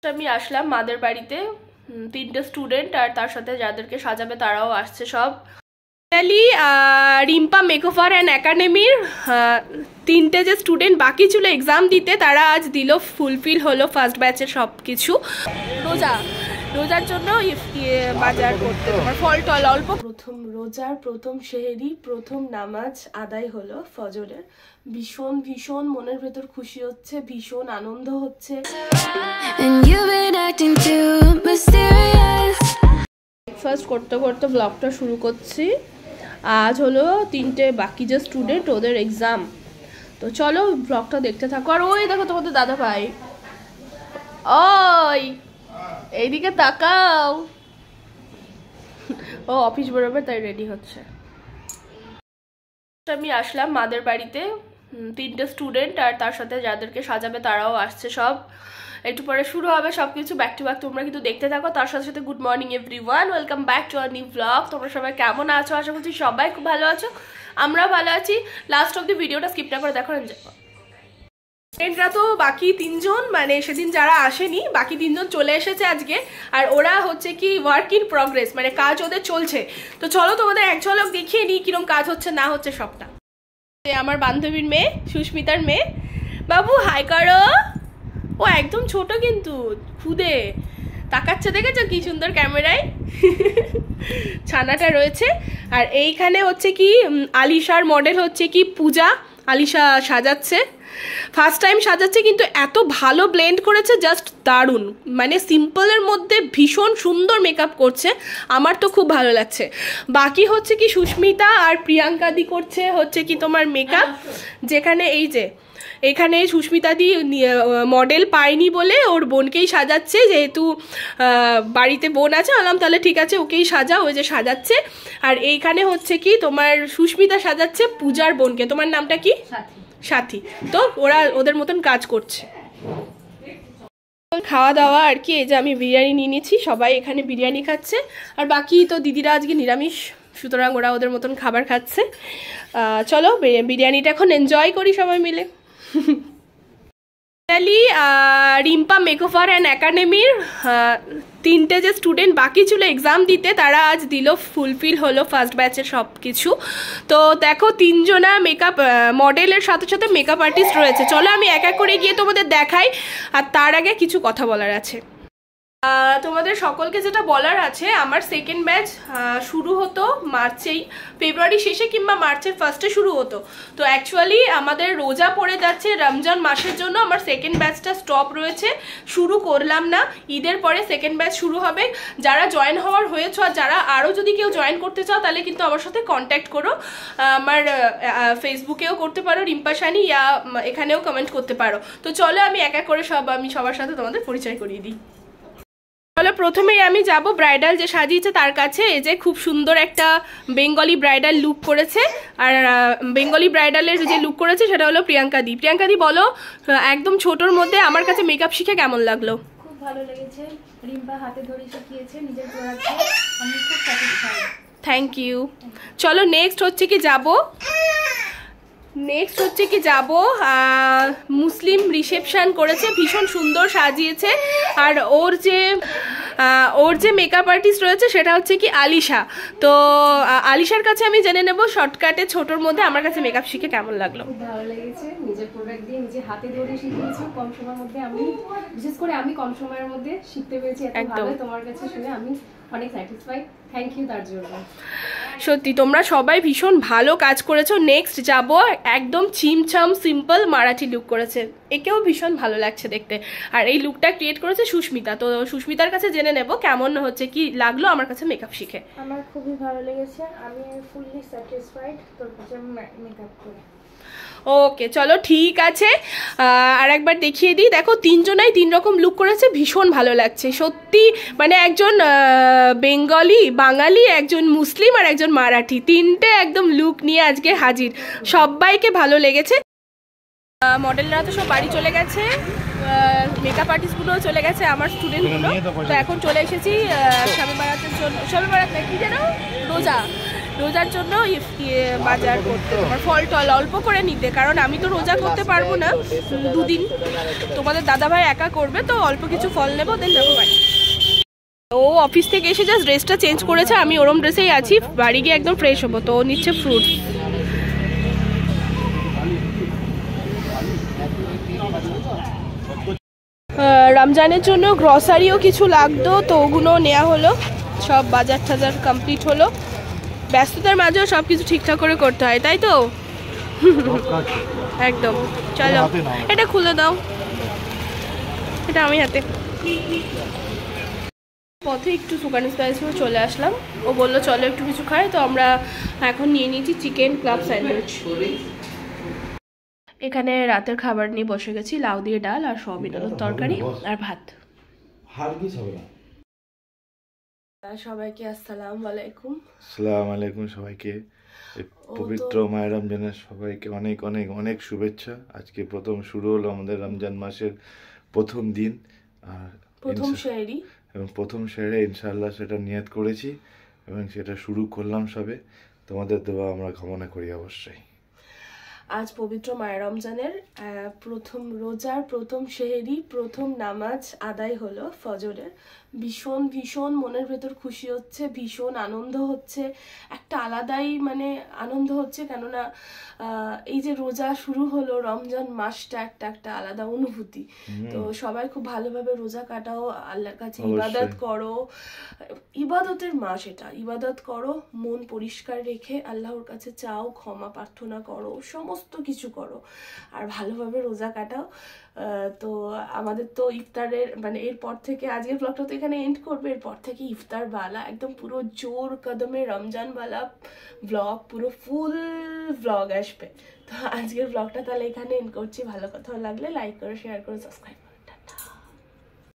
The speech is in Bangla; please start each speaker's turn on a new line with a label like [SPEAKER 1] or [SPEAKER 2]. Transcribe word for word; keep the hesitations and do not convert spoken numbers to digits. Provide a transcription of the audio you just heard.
[SPEAKER 1] আমি আসলাম মাদের বাড়িতে, তিনটে স্টুডেন্ট আর তার সাথে যাদেরকে সাজাবে তারাও আসছে সব। ফাইনালি রিম্পা মেকওভার অ্যান্ড একাডেমির তিনটে যে স্টুডেন্ট বাকি ছিল এক্সাম দিতে তারা আজ দিল, ফুলফিল হলো ফার্স্ট ব্যাচের সব কিছু। রোজা রোজার জন্য বাজার করতে তোমার ফল টল অল্প। প্রথম রোজার প্রথম সেহেরি প্রথম নামাজ আদায় হলো ফজরের। ভীষণ ভীষণ মনের ভেতর খুশি হচ্ছে, ভীষণ আনন্দ হচ্ছে। ব্রেকফাস্ট করতে করতে ব্লগটা শুরু করছি। আজ হলো তিনটে বাকি যে স্টুডেন্ট ওদের এক্সাম, তো চলো ব্লগটা দেখতে থাকো। আর ওই দেখো তোমাদের দাদা ভাই, ওই এইদিকে তাকাও, ও অফিস বেরোবে তাই রেডি হচ্ছে। আমি আসলাম মাদের বাড়িতে, তিনটে স্টুডেন্ট আর তার সাথে যাদেরকে সাজাবে তারাও আসছে সব। একটু পরে শুরু হবে সবকিছু ব্যাক টু ব্যাক, তোমরা কিন্তু দেখতে থাকো। তার সাথে সাথে good morning everyone, welcome back to our new blog. তোমরা সবাই কেমন আছো? আশা করছি সবাই খুব ভালো আছো, আমরাও ভালো আছি। লাস্ট অব দি ভিডিওটা স্কিপ না করে দেখো। ফ্রেন্ডরা তো বাকি তিনজন, মানে সেদিন যারা আসেনি বাকি তিনজন চলে এসেছে আজকে, আর ওরা হচ্ছে কি ওয়ার্ক ইন প্রগ্রেস, মানে কাজ ওদের চলছে। তো চলো তোমাদের এক ঝলক দেখিয়ে নিই কিরম কাজ হচ্ছে না হচ্ছে সবটা। আমার বান্ধবীর মেয়ে, সুস্মিতার মেয়ে। বাবু হাই করো। ও একদম ছোট কিন্তু খুদে তাকাচ্ছে, দেখেছো কি সুন্দর ক্যামেরায় ছানাটা রয়েছে। আর এইখানে হচ্ছে কি আলিশার মডেল হচ্ছে কি পূজা, আলিশা সাজাচ্ছে, ফার্স্ট টাইম সাজাচ্ছে কিন্তু এত ভালো ব্লেন্ড করেছে, জাস্ট দারুণ। মানে সিম্পলের মধ্যে ভীষণ সুন্দর মেকআপ করছে, আমার তো খুব ভালো লাগছে। বাকি হচ্ছে কি সুস্মিতা আর প্রিয়াঙ্কা দি করছে হচ্ছে কি তোমার মেকআপ, যেখানে এই যে এখানে সুস্মিতা দি মডেল পায়নি বলে ওর বোনকেই সাজাচ্ছে, যেহেতু বাড়িতে বোন আছে। আলাম তাহলে ঠিক আছে ওকেই সাজা, ওই যে সাজাচ্ছে। আর এইখানে হচ্ছে কি তোমার সুস্মিতা সাজাচ্ছে পূজার বোনকে, তোমার নামটা কি? সাথী। তো ওরা ওদের মতন কাজ করছে। খাওয়া দাওয়া আর কি, এই যে আমি বিরিয়ানি নিয়ে নিয়েছি, সবাই এখানে বিরিয়ানি খাচ্ছে। আর বাকি তো দিদিরা আজকে নিরামিষ, সুতরাং ওরা ওদের মতন খাবার খাচ্ছে। চলো বিরিয়ানিটা এখন এনজয় করি সবাই মিলে। ফাইনালি রিম্পা মেকওভার অ্যান্ড একাডেমির তিনটে যে স্টুডেন্ট বাকি ছিল এক্সাম দিতে তারা আজ দিল, ফুলফিল হলো ফার্স্ট ব্যাচের সব কিছু। তো দেখো তিনজনা মেকআপ মডেলের সাথে সাথে মেকআপ আর্টিস্ট রয়েছে। চলো আমি এক এক করে গিয়ে তোমাদের দেখাই, আর তার আগে কিছু কথা বলার আছে। তোমাদের সকলকে যেটা বলার আছে, আমার সেকেন্ড ব্যাচ শুরু হতো মার্চেই, ফেব্রুয়ারি শেষে কিংবা মার্চের ফার্স্টে শুরু হতো। তো অ্যাকচুয়ালি আমাদের রোজা পড়ে যাচ্ছে রমজান মাসের জন্য আমার সেকেন্ড ব্যাচটা স্টপ রয়েছে, শুরু করলাম না। ঈদের পরে সেকেন্ড ব্যাচ শুরু হবে। যারা জয়েন হওয়ার হয়েছ আর যারা আরও যদি কেউ জয়েন করতে চাও তাহলে কিন্তু আমার সাথে কন্ট্যাক্ট করো। আমার ফেসবুকেও করতে পারো রিম্পা সানি, ইয়া এখানেও কমেন্ট করতে পারো। তো চলো আমি এক এক করে সব আমি সবার সাথে তোমাদের পরিচয় করিয়ে দিই। তাহলে প্রথমেই আমি যাব ব্রাইডাল যে সাজিয়েছে তার কাছে। এই যে খুব সুন্দর একটা বেঙ্গলি ব্রাইডাল লুক করেছে, আর বেঙ্গলি ব্রাইডালের যে লুক করেছে সেটা হলো প্রিয়াঙ্কা দি। প্রিয়াঙ্কা দি বলো, একদম ছোটর মধ্যে আমার কাছে মেকআপ শিখে কেমন লাগলো?
[SPEAKER 2] খুব ভালো লেগেছে, রিম্পা হাতে ধরে শিখিয়েছে, নিজের প্রোডাক্টে আমি খুব স্যাটিসফাইড।
[SPEAKER 1] Thank you. চলো নেক্সট হচ্ছে কি যাব নেক্সট হচ্ছে কি যাব মুসলিম রিসেপশন করেছে, ভীষণ সুন্দর সাজিয়েছে। আর ওর যে ওর যে মেকআপ আর্টিস্ট রয়েছে সেটা হচ্ছে কি আলিশা। তো আলিশার কাছে আমি জেনে নেব শর্টকাটে ছোটোর মধ্যে আমার কাছে মেকআপ শিখে কেমন লাগলো।
[SPEAKER 2] খুব ভালো লেগেছে, নিজের প্রোডাক্ট দিয়ে নিজে হাতে ধরে শিখিয়েছি কম সময়ের মধ্যে। আমি বিশেষ করে আমি কম সময়ের মধ্যে শিখতে পেরেছি, এত ভালো তোমার কাছে শুনে আমি অনেক স্যাটিসফাইড। থ্যাংক ইউ তার জন্য।
[SPEAKER 1] সত্যি তোমরা সবাই ভীষণ ভালো কাজ করেছো। নেক্সট যাব একদম চিমছাম সিম্পল মারাঠি লুক করেছে, একেও ভীষণ ভালো লাগছে দেখতে। আর এই লুকটা ক্রিয়েট করেছে সুস্মিতা। তো সুস্মিতার কাছে জেনে নেব কেমন হচ্ছে কি লাগলো আমার কাছে মেকআপ শিখে।
[SPEAKER 2] আমার খুবই ভালো লেগেছে, আমি ফুললি স্যাটিসফাইড তোর কাছে মেকআপ করে।
[SPEAKER 1] ওকে চলো ঠিক আছে, আর একবার দেখিয়ে দিই। দেখো তিনজনাই তিন রকম লুক করেছে, ভীষণ ভালো লাগছে সত্যি। মানে একজন বেঙ্গলি, বাঙালি, একজন মুসলিম আর একজন মারাঠি, তিনটে একদম লুক নিয়ে আজকে হাজির। সবাইকে ভালো লেগেছে। মডেলরা তো সব বাড়ি চলে গেছে, মেকআপ আর্টিস্টগুলোও চলে গেছে, আমার স্টুডেন্টগুলো। তো এখন চলে এসেছি শবে বারাতের জন্য, শবে বারাত না কি যেন রোজা রোজার জন্য বাজার করতে, তোমার ফল টল অল্প করে নিতে, কারণ আমি তো রোজা করতে পারবো না দুদিন, তোমাদের দাদাভাই একা করবে, তো অল্প কিছু ফল নেবো, দেন যাবো বাড়ি। ও অফিস থেকে এসে জাস্ট ড্রেসটা চেঞ্জ করেছে, আমি ওরম ড্রেসেই আছি, বাড়ি গিয়ে একদম ফ্রেশ হবো। তো ও নিচ্ছে ফ্রুট। রমজানের জন্য গ্রসারিও কিছু লাগতো, তো ওগুলো নেওয়া হলো, সব বাজার টাজার কমপ্লিট হলো। ব্যস্ততার মাঝেও সব কিছু ঠিকঠাক করে করতে হয়, তাই তো? একদম। চলো এটা খুলে দাও, এটা আমি হাতে। পথে একটু সুকানি স্পাইসে চলে আসলাম, ও বললো চলো একটু কিছু খাই, তো আমরা এখন নিয়ে নিয়েছি চিকেন ক্লাব স্যান্ডউইচ। এখানে রাতের খাবার নিয়ে বসে গেছি, লাউ দিয়ে ডাল আর সয়াবিন আলুর তরকারি আর ভাত। সবাইকে আসসালামু আলাইকুম।
[SPEAKER 3] আসসালামু আলাইকুম সবাইকে। পবিত্র মাহে রমজানের সবাইকে অনেক অনেক অনেক শুভেচ্ছা। আজকে প্রথম শুরু হলো আমাদের রমজান মাসের প্রথম দিন, আর
[SPEAKER 1] প্রথম সেহরি
[SPEAKER 3] এবং প্রথম সেহরি ইনশাআল্লাহ সেটা নিয়ত করেছি এবং সেটা শুরু করলাম সবে। তোমাদের দোয়া আমরা কামনা করি অবশ্যই।
[SPEAKER 1] আজ পবিত্র মাহে রমজানের প্রথম রোজার প্রথম সেহরি, প্রথম নামাজ আদায় হলো ফজরের। ভীষণ ভীষণ মনের ভেতর খুশি হচ্ছে, ভীষণ আনন্দ হচ্ছে, একটা আলাদাই মানে আনন্দ হচ্ছে, কেননা এই যে রোজা শুরু হলো, রমজান মাসটা একটা একটা আলাদা অনুভূতি। তো সবাই খুব ভালোভাবে রোজা কাটাও, আল্লাহর কাছে ইবাদত করো, ইবাদতের মাস এটা, ইবাদত করো, মন পরিষ্কার রেখে আল্লাহর কাছে চাও, ক্ষমা প্রার্থনা করো, সমস্ত কিছু করো, আর ভালোভাবে রোজা কাটাও। তো আমাদের তো ইফতারের মানে এরপর থেকে, আজকের ব্লগটা তো এখানে এন্ড করবে, এরপর থেকে ইফতার বালা একদম পুরো জোর কদমে রমজান বালা ব্লগ, পুরো ফুল ব্লগ আসবে। তো আজকের ব্লগটা তাহলে এখানে এন্ড করছি। ভালো কথা লাগলে লাইক করো, শেয়ার করো, সাবস্ক্রাইব